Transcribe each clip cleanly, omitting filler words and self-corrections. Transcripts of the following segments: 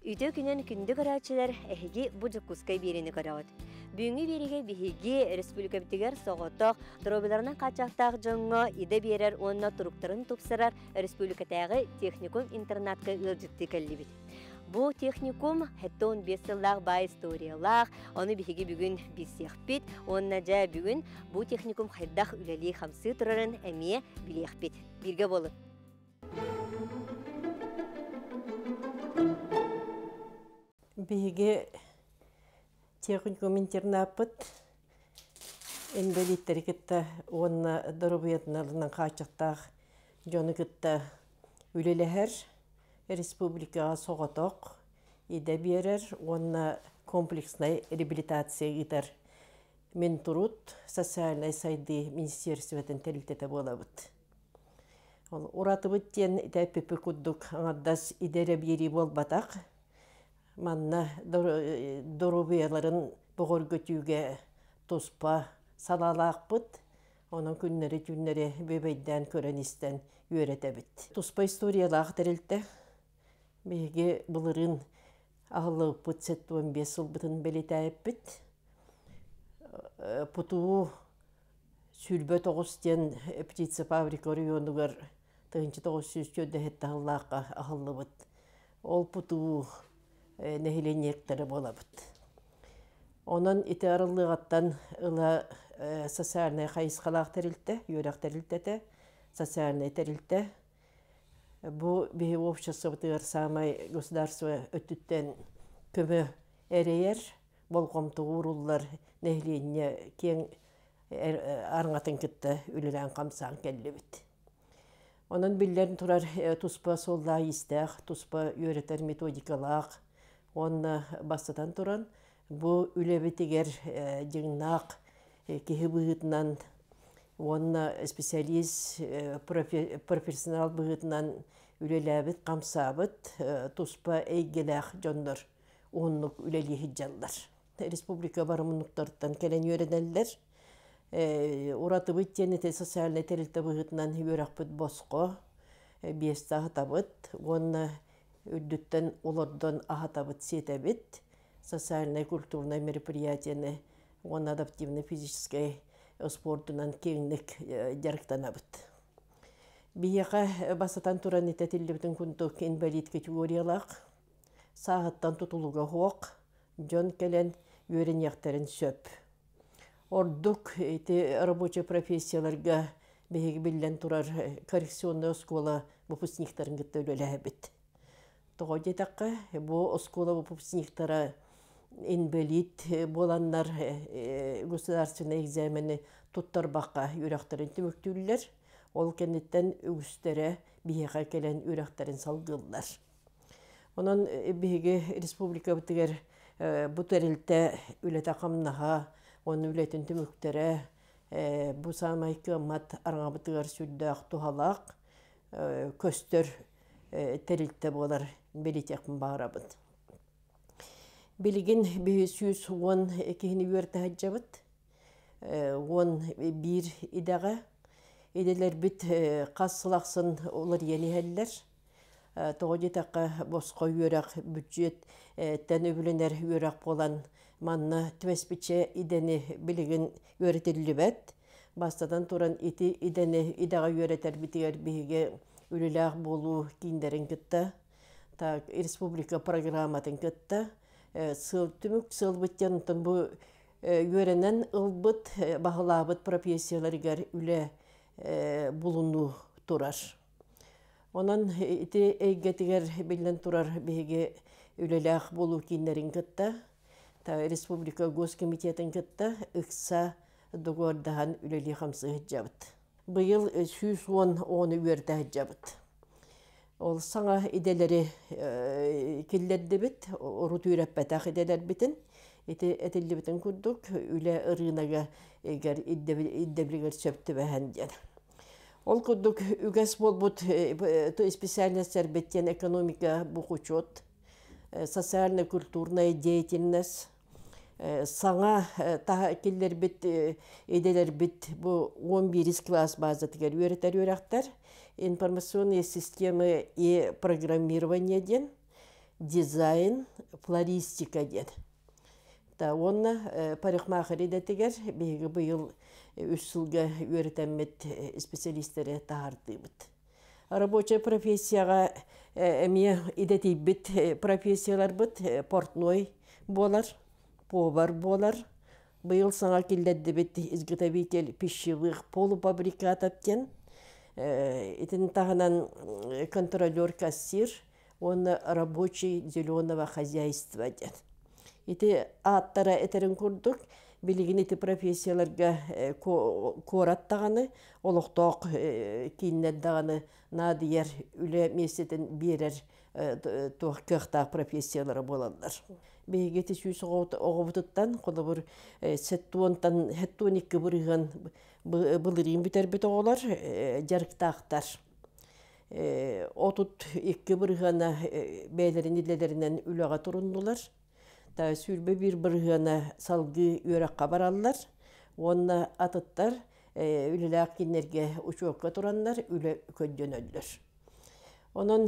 Үтө күнен күнді көрәтшілер әхіге бұжық күскай берені көрәуд. Бүгінгі береге бігеге республика бітігер соғытық, дұробыларына қачақтақ жоңға иді берер онына тұруқтарын тұпсырар республикатағы техникум интернатқа үлжітті кәлі біт. Бұл техникум хәттон 5 жыллақ бай историялақ, оны бігеге бүгін бісеқ бит, онына жа бүгін бұл техникум хайдақ үләлі қамсы тұрарын әме білеқ бит. Бірге болы. Бігеге техникум интернапыт инвалидтер кітті онына дұрыбиятыналынан қачықтақ жоны кітті үлеләхер республикаға соғатоқ иде берер онына комплексный реабилитация гитар мен тұрут социальный сайды министерстветін тәрілтеті болабыд. Ураты бұттен тәппепі күддік аңаддас идері бері бол батақ манна дұрубияларын бұғыр көтуге тұспа салалақ бұд, оның күннері бөбейден көріністен өреті бұд. Тұспа историялақ тәрілті, беге бұлырын ағылы бұд 15 жыл бұдын белеті әйіп бұд. Бұтуы сүлбі 9-тен птица фабрика районығыр 900 көді әтті ағылы бұд. Ол бұтуы нәхиленектері бола бұд. Онын ити арылығаттан ұла социальный қайысқалақ тәрілті, үйрақ тәрілтеті, социальный тәрілті. Бұ бейі общество бұтығыр самай государство өттіттен көмі әрейер, бол қомты ұрулар нәхиленне кен арыңатын күтті үлілен қамсан кәлі бүд. Онын білдерін тұрар тұспа солла истәқ, тұспа үйретер методикалақ, онна бастатан туран бу үлебетигер жыңнақ кеһи быһытынан онна специалист профессионал быһытынан үлеләбит камсабыт туспа эйгеләх жоннор оннук үлели хиджаллар. Республика барымынуктардан келен үйренеллер ураты быттен социальный терилте быһытынан үйрәкбит боско биеста хатабыт онна үддіттен олардан ахатабыт сетебет, социальное культурное мероприятие, он адаптивно физической спортынан кеңнік жарықтанабыт. Бияқа басатан туран ететілдібітін күндік инвалид категориялақ, сағыттан тұтылуға хоқ, жон келен өрін яқтарын сөп. Ордық рабочий профессияларға бейгі білден тұрар коррекционный школа выпускниктарын гітті өлі әбіт. Тоғыде таққа, бұл оскола выпускниктара инвалид боландар государственный экзамені тұттар баққа үйрақтарын түміктілер, ол кәнеттен үгістері бейеға келен үйрақтарын салғылдар. Онын бейге республика бұтығыр бұтырілті үлі тақамнаға, оның үлетін түміктері бұл самайқы мат арыңа бұтығыр сүрдіғ тұғалақ, көстір тәрілті болар белетекін бағырабыд. Білген 510 кехіні өрті хаджабыд. 11 идаға. Иделер біт қасылақсын олар ені әлілер. Тоғыде таққа босқа өрақ бюджет тән өбіленер өрақ болан манна түмеспече идені білген өретелі бәд. Бастадан тұран ити идені идаға өретер бітігер бейге үліләғ болу кейіндерін күтті, республика программатын күтті, түмік сыл бұттен бұл өрінен ұлбыт, бағылабыт профессияларығар үлі бұлыну тұрар. Онан әйгетігер білін тұрар бейге үліләғ болу кейіндерін күтті, республика госкомитетін күтті, ұқса доғырдаған үлілі қамсы жабыт. Бұйыл 110 өрді әджабыд. Ол саңа иделері келлерді біт, ұрыт үйрәппәтақ иделер бітін, әтілі бітін күрдік, үлі ұрынаға егер иддеблігер сөпті бәхәнден. Ол күрдік үгәс бол бұд специальностер біттен экономика бұқучот, социально-культурная деятельность, саңа келлер бит, еделер бит, бұл 11 класс базатығар өретер өрақтар, информационные системы и программирование ден, дизайн, флористика дед. Та онна парикмахер идетигер беги быйыл 3 жылга үйрөтәммет специалисттері тағардыбыт. Рабочая профессияға әме идетейбіт профессиялар бұд, портной болар, повар болар. Быйыл саңа келдеді біт изготовитель пищевых полуфабрикатов кен. Итін тағынан контролер кассир, он рабочий зеленого хозяйства дед. Ити аттара этерин курдук, билигин ити профессияларга кораттағаны, олықтоқ кейіннәддағаны надияр үлі месетін берер тоқ көқтақ профессиялары болалар. Бейгеті сүйісі оғыбытыттан, қолы бір сәттуонтан хәттуониккі бұрыған бұлырын бітер біт оғылар, жарықтақтар. Отут екі бұрығана бәйлерін илелерінен үліға тұрындылар. Та сүрбе bir бұрғана салғы өраққа баралар. Онна атыттар үліләқ кенерге ұшуаққа тұранлар, үлі көдден өлдір. Onun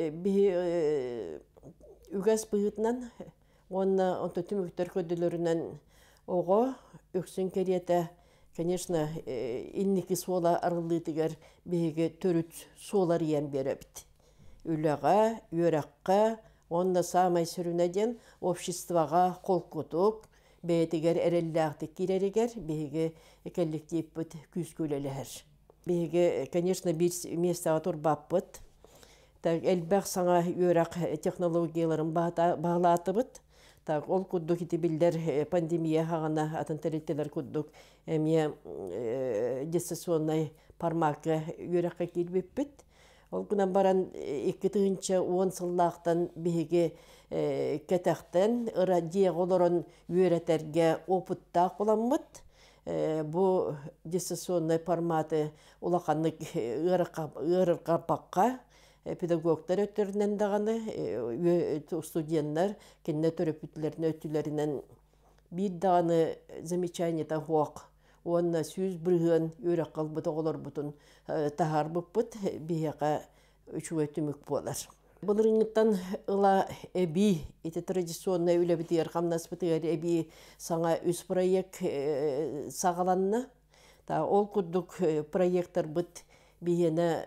ügəs bıyıtnan, onunla tümüktör ködülöründən oğa, öksün keriyete, конечно, inniki sola arılıydıgar bihege törüt solar yiyen berebit. Üləğa, örəqqa, onunla sağmay sürünədен обществоға qol kutuk, beyetigar erəlləqdik gireriger, bihege ekəllikteyip bit küsküleləhər. Bihege, конечно, bir место turбап bit. Әлбәқ саңа өрәқ технологияларын бағлатыбыт. Ол күддік еті білдер пандемия хағана атын тәреттелер күддік әме дистанционный пармаққа өрәққа келбеп біт. Ол күнен баран 2-10 сыллақтан бейге кәтәқтен ұра деғ оларын өрәтәрге опыттақ боламыд. Бұл дистанционный парматы олақанлық ұрыққа педагогтар өттөрүнен даганы студенттер кенне төрөпүтлөрүнө өттүлөрүнөн бир даганы замечание тахуак онна сүз бирген өрөк калбыт оголор бутун тахар буппут бияка үчүөтүмүк болар. Булырыңыттан ыла эби эти традиционный үлебитер камнаспытыр эби саңа үс проект сагаланна. Та ол кудук проекттер бит бияна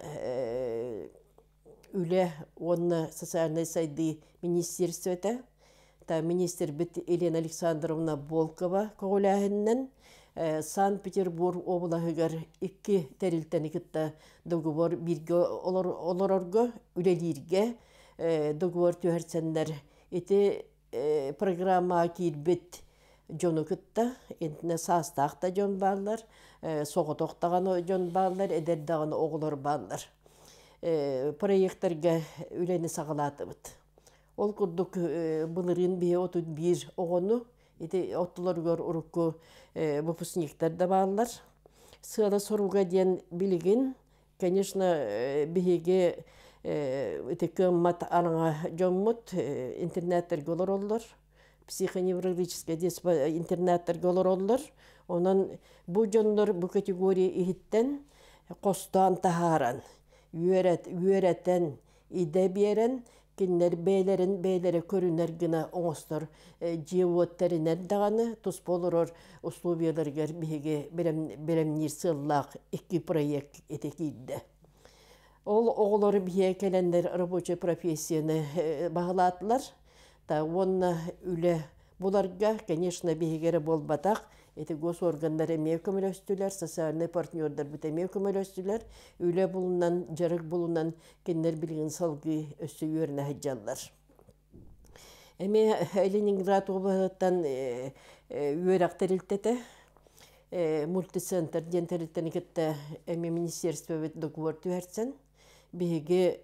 үле онна социальной сайды министерствота. Та министр бит Елена Александровна Волкова коголяһыннан Санкт-Петербург областыгар 2 тәрилтәникетта договор бирге олорорго үлелирге договор төһәрсәннәр эти программа кирбит жонукытта энтне састакта жон баллар соготоктаган жон баллар эдердаган оглор баллар проекттерге үлени сагалатыбыт. Ол курдук былырын бие 31 огону эти оттуларгор урукку выпускниктер да баллар. Сыла соруга ден билигин, конечно, биге эти кыммат алаңа жоммут интернеттер голор оллар. Психоневрологический интернеттер голор оллар. Онан бу жонлор бу категория ихиттен костан тахаран. Үйәрәтен иде берен, кинлер бейлері көрінер гына оңыстыр жиуоттерінер дағаны, тұс болырыр условияларгер беге беремнер сыллақ 2 проект етекейді. Ол оғылары бие келендер рабочий профессияны бағылатылар. Онна үлі бұларға, конечно, бегері болбатақ, эти госоргандар эмне көмөлөстүлөр, социальный партнердар бит эмне көмөлөстүлөр, үле булунан, жарык булунан кеннер билген салгы өсүөрүнө хаджаллар. Эме Ленинград областан үйрак терилтете, мультицентр дентерилтеникетте эме министерство бит договор түһәрсен, биге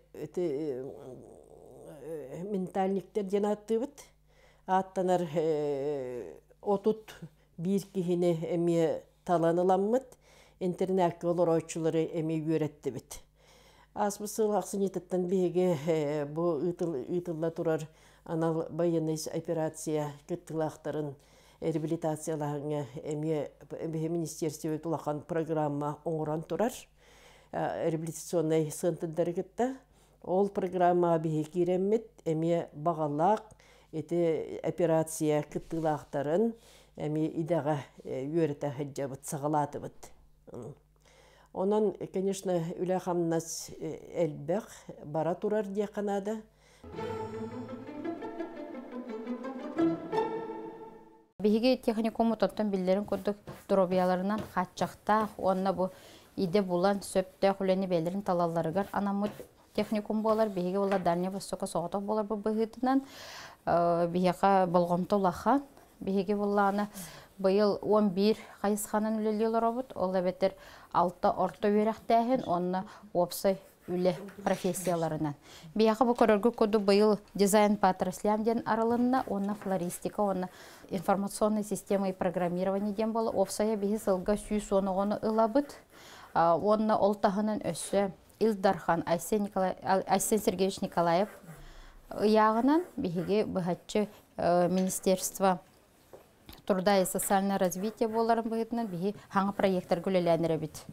ментальниктер жанаттыбыт, аттанар отут bir kihine emi talanılanmıt, internet olur oyçuları emi öğretti bit. Asbısıl aksınyetetten bege bu ıtılla turar anal bayanız operasiya kıttılakların rehabilitasyalarına emi ministersiye tulakan programma onuran turar. Rehabilitasyonay sıntıdları gitti. Ол программа бихи киреммит, эми бағалақ, эти операция кыттылақтарын, эми идаға үйерті хаджабыт, сағалатыбыт. Онан, конечно, үләхамнас әлбәқ бара турар дия қанада. Бихиге техникуму тоттан биллерин көрдік дробияларынан қатчақта, онна бұ иде булан сөпті құлені бәлерін талаларығар анамут техникум болар, бихиге олар Дальний Востокқа соғытық болар бұл бұғытынан, бихиға болғымты олаға, бихиге болағаны бұйыл 11 қайысқанын үлелелер обыд, ол әбеттер 6 орта өрәқтәхін, онна опсай үлі профессияларынан. Бияқы бұл көріргі көді бұйыл дизайн по отраслям ден аралынна, онна флористика, онна информационной системы и программирование ден болы, опсая бихи сылға сүй соны ылабыд, онна олтағының өсі Илдархан Айсен Сергеевич Николаев яғынан бихиге бұхатчы Министерство труда и социального развития боларын бұғытынан бихи хаңа проекттар көлеләнірі біт.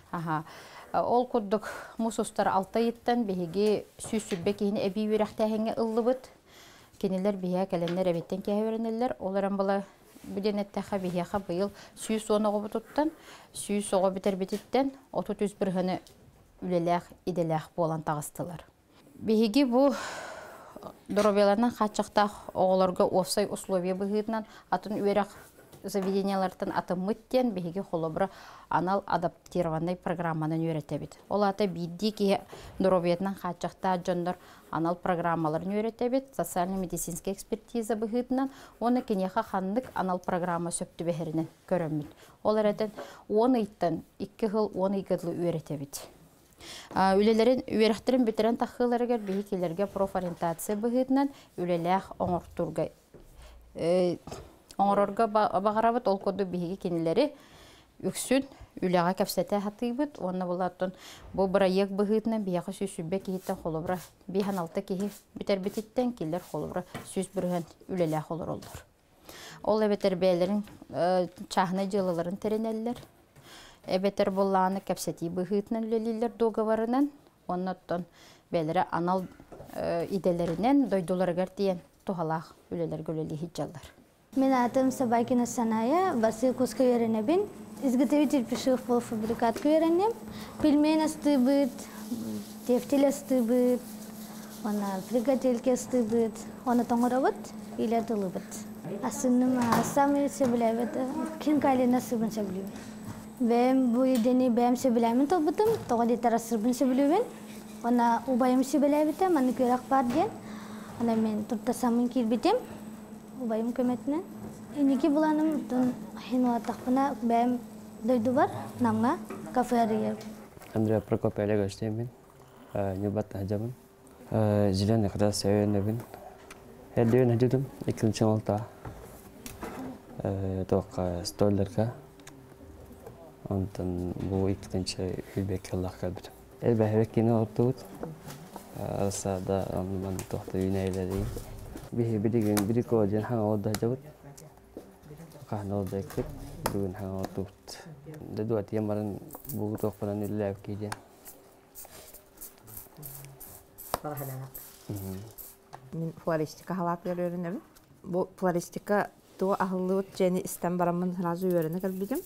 Ол күрдік мұсустар 6 еттен бихиге сүй-сүрбе кейіні әбей өрәқтәхіңе ұлы бұд. Кенелер бихия кәлемдер әбеттен кәйверінелер. Оларын бұла бүден әттәқа бихияға бұйыл сүй соны ғобы тұттан, сүй соғы бітер бітеттен 30 бірғыны үлеләқ, иделәқ болан тағыстылар. Бихиге бұл дұрабияларынан қатшақтақ оғыларға офсай условия бұғытынан атын өрәқ заведениялардан аты мұттен бихиге қолыбыры анал адаптированный программаны өретебет. Ол аты бидді ке дұрабиятынан қатшақта жондар анал программаларын өретебет, социально-медицинский экспертиза бұғытынан оны кенеға қандық анал программа сөпті бәхірінен көріммет. Ол әрәтін 10 иттен 2 ғыл 12 ғылы өретебет. Үлелерін өріқтерін бітірен таққыларығар бейкелерге профориентация бұғытынан үлеләқ оңыртурға. Оңырорға бағарабыт ол көді бейге кенелері үксін үлеға кәпсәті хатыйбыт. Оны бұлаттың бұл бұра ек бұғытынан бейеға сүйсүбе кейттен қолыбыра 5-6 кейі бітер бітеттен келер қолыбыра сүйс бірген үлеләқ олар олар. Ол әбетер бәлерін чағына жылыларын теренелер. Әбетер болағаны кәпсәті бұғытынан үлелелер доғаварынан. Оннаттан бәлері анал иделерінен дойдуларығар дейін тұғалақ үлелер көлелі хиджалар. Мен атым Сабайкина Саная, басы куска үйренебін. Изготовитель пищевых полуфабрикат үйренем. Пельмен асты быт, тефтель асты быт, приготельки асты быт, оны тоңыра быт, или атылы быт. Асыным самый сөбіләбет, кен кайлина сыбын сөбілуін. Бәм бұл едені бәм сөбіләмін толбытым, тоға детар асырбын сөбілуін. Оны убайым сөбіләбетім, аны көрек бар ден. Оны мен тұртасамын келбетім. Убайым көметінен. Енеке бұланым хинуатақпына бәм дойду бар, намға кафе арыйыр. Андрей Прокопий Олегович деймін, небатты хажабын. Зеленый қыда сөйенебін. Әлдеуін хажудым, 2-ші олта тоққа столдарға. Онтан бұл 2-ші үлбек аллақ қалбыдым. Әлбәхбек кені орты бұд. Арасада онымен тоқты үйнәйлерейін. Бидеген бидiko jen hang oda jabut kahno oda ekip dugun hang otut de dua tiam baran buku tok panan ilab ki jen Min floristika halak öğrenelim. Bu floristika to ahlıut jeni istem baramın razı öğrene kalbidim.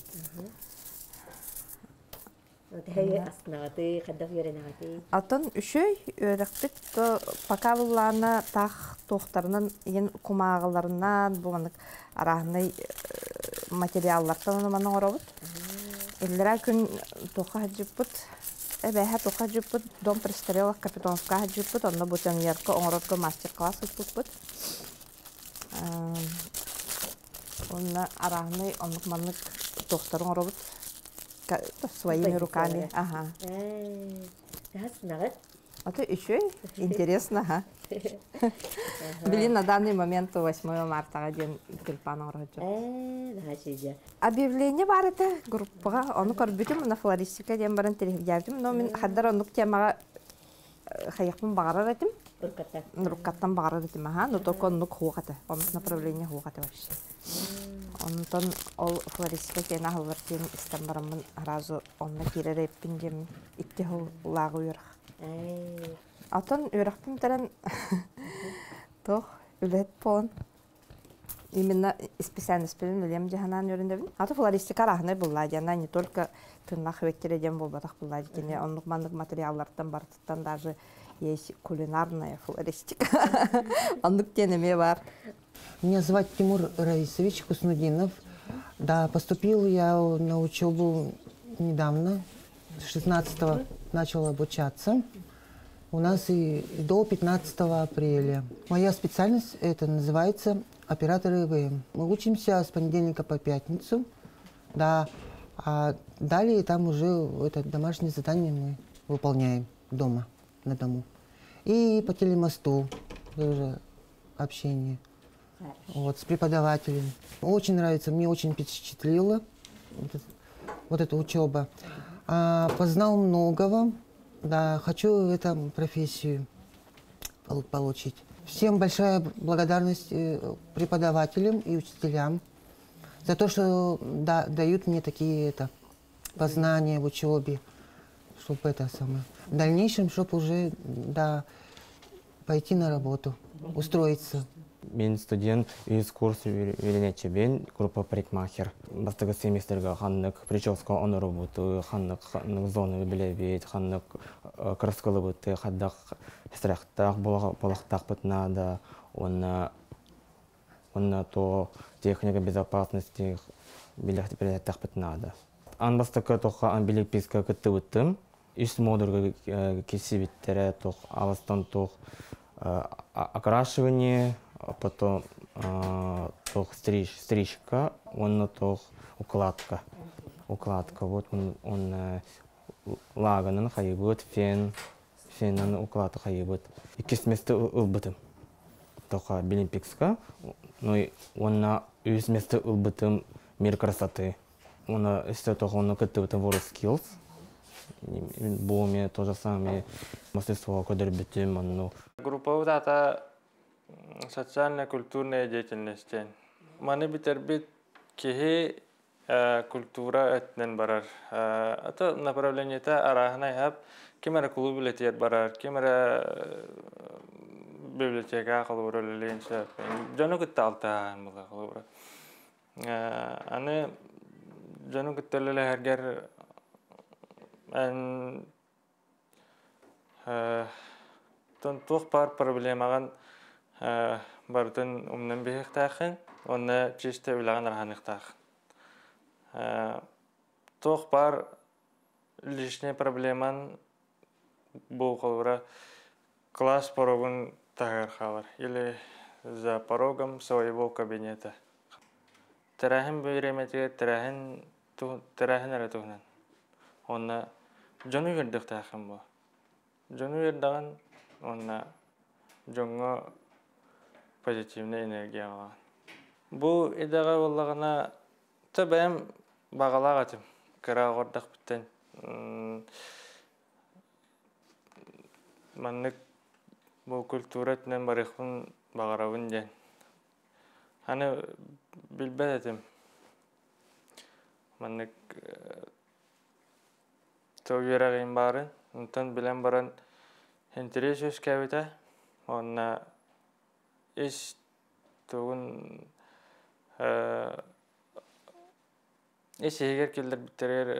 Heye asnağıtı, kaddaf öğrenağıtı. Атын үшөй öğrettik to pakavullarına taq toxtarının yen kumağılarından bulanık arahınay materiallardan onu bana orabut. Ellere gün toqa hacıput. Ebeha toqa hacıput. Dom Prestarela Kapitonovka hacıput. Onda buten yerka onrodka master class hacıput. Onda arahınay onluk manlık toxtarın orabut. Своими руками. Ага. Это еще интересно. Были на данный момент 8 марта день тюльпана урожая. Объявление бар это группа. Он корбитим на флористика дем баран телевизиям. Но мен хаддар он тема хаяхман багарар этим. Руккаттан багарар этим. Ага. Но только он хугата. Он направление хугата вообще. Онтон ол флористика кена халвартин истембарамын разу онна киререппин жем итте лагы үйрах. Атын өрәхпим тәрен тох үлет полон. Именно специальность білім үлем жағынан өріндебін. Аты флористика рахны бұлла жана не только тынлақ вектереден болбатақ бұлла жекене онлық мандық материаллардан бартыттан даже есть кулинарная флористика. Онлық денеме бар. Меня зовут Тимур Раисович Хуснудинов. Да, поступил я на учебу недавно, с 16-го начал обучаться. У нас и до 15 апреля. Моя специальность это называется оператор ИВМ. Мы учимся с понедельника по пятницу, да, а далее там уже это домашнее задание мы выполняем дома, на дому. И по телемосту тоже общение. Вот, с преподавателем. Очень нравится, мне очень впечатлила вот эта учеба. Познал многого, да, хочу эту профессию получить. Всем большая благодарность преподавателям и учителям за то, что дают мне такие познания в учебе, чтобы это самое. В дальнейшем, чтобы уже пойти на работу, устроиться. Мен студент из курса үйренечебен группа парикмахер. Бастығы семестрге ханнык прическа оны работу, ханнык зоны білебет, ханнык краскалы бұты, хаддақ сірақтақ, болақтақ бұтнада, онна то техника безопасности білектақ бұтнада. Ан бастықы тоққа ан білек пескі күтті бұттым. Үш модурға кесі біттері тоқ, алыстан тоқ окрашивание, потом стрижка, он укладка. Вот он лаганын хайбыт, феннан укладка хайбыт. Икис место ылбытым. Тоха билимпикска, но он үз место ылбытым мир красоты. Он исте тоха он кытыбытым world skills. Бұл мен то же самое мастерство кодербитим. Группа вот это социально-культурная деятельность. Маны битербит кихи культура этнен барар. Это направление это арахнай хаб. Кемера клуб билетер барар, кемера библиотека қалуыра ленше. Жану кытталтаан бұла қалуыра. Аны жану кытталылы әргер Тоқ бар проблемаған бардың умнан бейіқтақын, оны чешті үліған арханықтақын. Тоқ бар лишний проблеман бұл қалуыра класс порогын тағыр қалар, или за порогом своего кабинета. Тірәхін бөйреметіге тірәхін әрі тұғынан. Оны жону вердік тақым бұл. Жону вердіған, оны жоңға позитивный энергия алған. Бұл идаға болағына түбәм бағалақ атым. Кіра ғордақ біттен. Маннық бұл культуретінен барықпын бағарауын ден. Аны білбәд атым. Маннық Тоғырағын барын, ұнтан білен барын интерес өз кәуіті. Онына еш тоғын еш егер келдір біттерер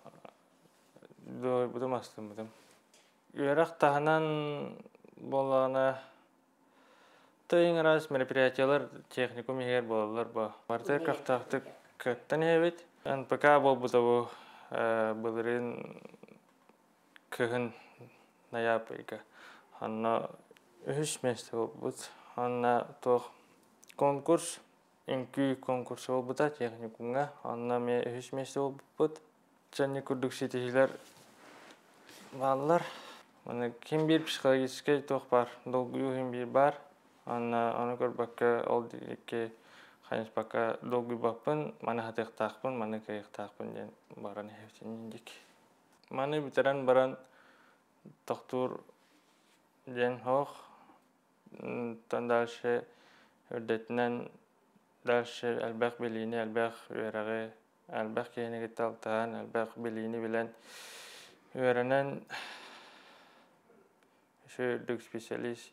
бұдым астым бұдым. Үйерақ тағынан болағына тойын раз мероприятиялар техникум егер болалар бұл. Бартыр қақтақты көттен ебет. НПК бол бұда бұл бұлырын кығын наябыйға. Анна үш месті бол бұд. Анна тоқ конкурс, инкүй конкурсы бол бұда техникумға. Анна ме үш месті бол бұд. Және күрдік сетешілер балылар. Кем бір психологический тоқ бар, долгую кем бір бар. Оны көрбәкке ол дегекке Ханес пока долгий бапын, маны хатықтақпын, маны кайықтақпын ден баран хевтенен дек. Маны бітерен баран тоқтур ден хоқ, тан дальше үрдетінен дальше әлбәқ белейіне, әлбәқ үйерағы, әлбәқ кейінеге талтаған, әлбәқ белейіне білен үйерінен шоферлік специалист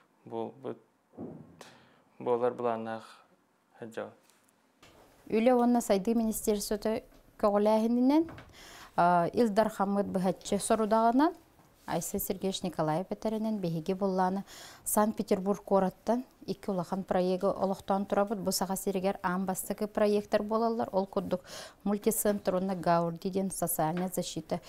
болар бұланақ әджау. Үлі онна сайды министерствоты көғіләхінінен Илдар Хамыд бұхатчы сорудағынан Айса Сергеевич Николаев бәтәрінен бейге болланы Санкт-Петербург қораттан 2 улахан проекті олықтан тұрабыд. Бұл саға серегер амбастығы проекттер болалар. Ол күрдік мультицентр онна Гаурдиден социальная защита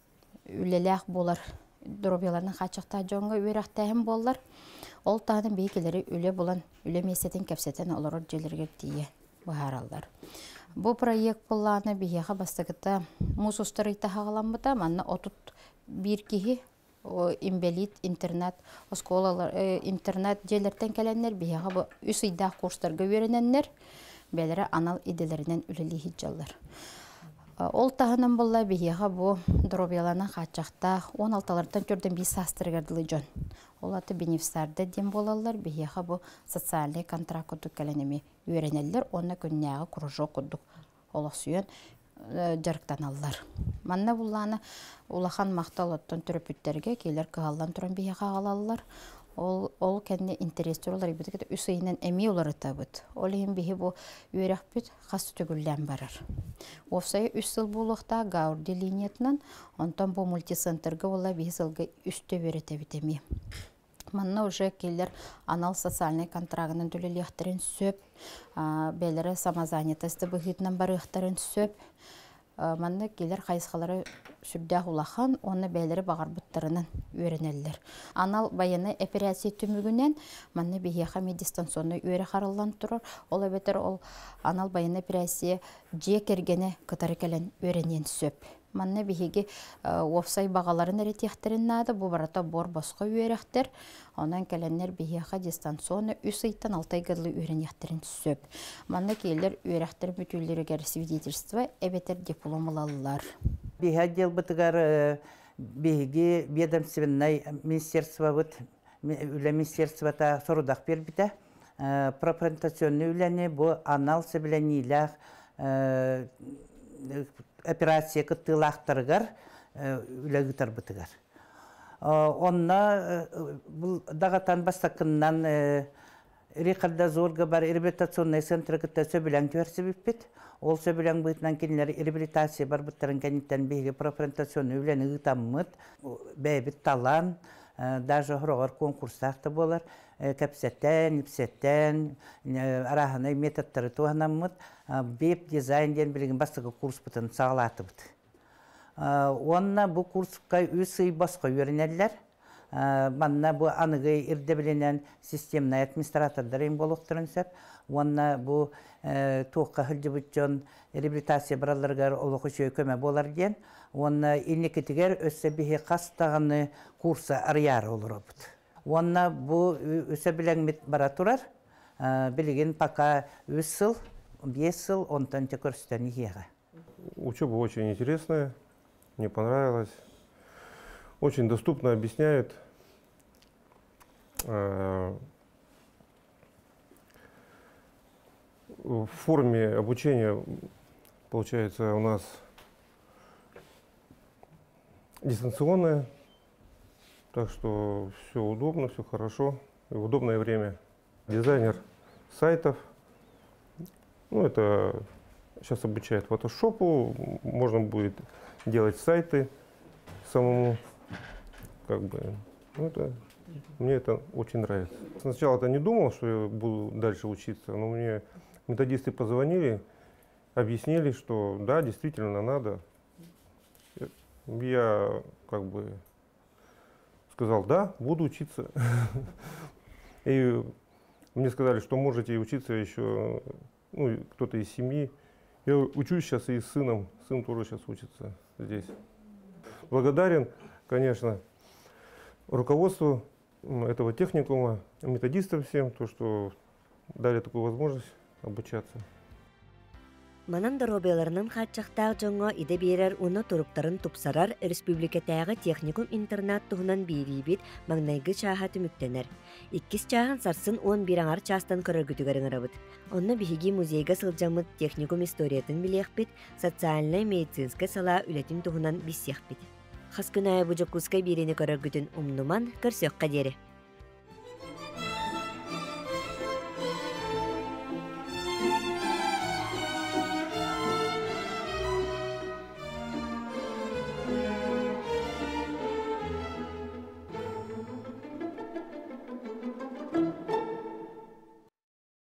үлеләқ болар. Дробияларының қачықта жоңға өріқтәйім болар. Ол тағының бейкелері үле болан үле месетін кәпсетін олар желергер дейі бұхаралар. Бұл проект болланы бейеға бастығыта мұз ұстарыйта хағаламыда, манна отут bir kihi invalid internet oskolalar internet jellerden gelenler bihaga bu üsüydağ kurslarga öğrenenler belere anal idelerinden üleli hicjallar. Ol tahınan bolla bihaga bu drobiyalarına kaçaqta 16'lardan görden bir sastırgardılı jon. Olatı benefisarda dem bolallar bihaga bu sosyal kontrakt koduk gelenemi öğrenenler ona günnağı kurujok koduk olasıyon жарықтан аллар. Манна булланы улахан мақтал оттон түрөпүттерге келер кыгаллан туран бияга алалар. Ол кенне интерестер олар битке үсейнен эми олар табыт. Ол эм бихи бу үйрәкпит хас төгүллән барар. Офсай 3 жыл булыкта Гаурди линиятынан онтон бу мультицентрга олар бисылга үстө берете битеми. Манна уже келер анал социальный контрагтын төлөлөктөрүн сөп, белере самозанятосты быгытынан барыктарын сөп. Манна келер кайсыкалары сүрдә улахан, оны белере багарбыттарынан өйрөнеллер. Анал баяны операция түмүгүнен манна бияха дистанционный өйрө каралган турар. Ол бетер ол анал баяны операция же кергене кытары келен өйрөнен сөп. Манна биһиги офсай багаларын эретехтерин нады, бу барата бор боско үйрәхтер. Онан келеннер биһиха дистанционны 3-6 гыдлы үйрәнехтерин сөп. Манна келер үйрәхтер бүтүлләргә свидетельство эбетер диплом алалар. Биһа дел бытыгар биһиги ведомственный министерство вот үле министерствота сорудак бербите. Пропрезентационный үләне бу анализы белән илах операция кыттылақтыргар үләгітар бұтыгар. Онна бұл дағатан бастақыннан Рикарда Зорга бар реабилитационный центр кытта сөбіләң көрсі біппет. Ол сөбіләң бұйтынан келінер реабилитация бар бұттарын кәнеттен бейге пропрезентационный үләні ғытаммыд, бәйбіт талан, даже ғырағар конкурстақты болар. Кәпсеттен, ипсеттен, араханы методтары туғанаммыд, бейп дизайн ден білген бастығы курс бұтын сағалаты бұд. Онна бұл курсқа өсі басқа өрінелер. Манна бұл анығы ирде біленен системный администратордарын болуқтырын сөп. Онна бұл тоққа хүлді бұтчон реабилитация бараларғар олығы жөй көмі болар ден. Онна инекетігер өсі бейі қастағаны курса арияр олыр бұд. Онна бұл өсі біләңмет бара тұрар. Білген пока 3 жыл, 5 жыл, онтан текөрстен егеға. Учеба очень интересная, мне понравилось. Очень доступно объясняют. В форме обучения, получается, у нас дистанционная. Так что все удобно, все хорошо, и в удобное время. Дизайнер сайтов, ну это сейчас обучает фотошопу, можно будет делать сайты самому, как бы, ну, мне это очень нравится. Сначала-то не думал, что я буду дальше учиться, но мне методисты позвонили, объяснили, что да, действительно надо. Я как бы сказал, да, буду учиться. И мне сказали, что можете учиться еще, ну, кто-то из семьи. Я учусь сейчас и с сыном. Сын тоже сейчас учится здесь. Благодарен, конечно, руководству этого техникума, методистам всем, то, что дали такую возможность обучаться. Манан доробияларынан хатчақтағы жоңға иде берер оны туруптарын тупсарар республикатағы техникум интернат туғынан бейбейбет маңнайғы чаға түміктенер. 2 чағын сарсын 11 аңар частан көріргітігерін арабыд. Онны бейгі музейға сылжамыд техникум историятын білеқпет, социальный медицинская сала үлетін туғынан бісеқпет. Хаскынай бұжық күскай берені көрергітін умнуман көрсөкқа дері.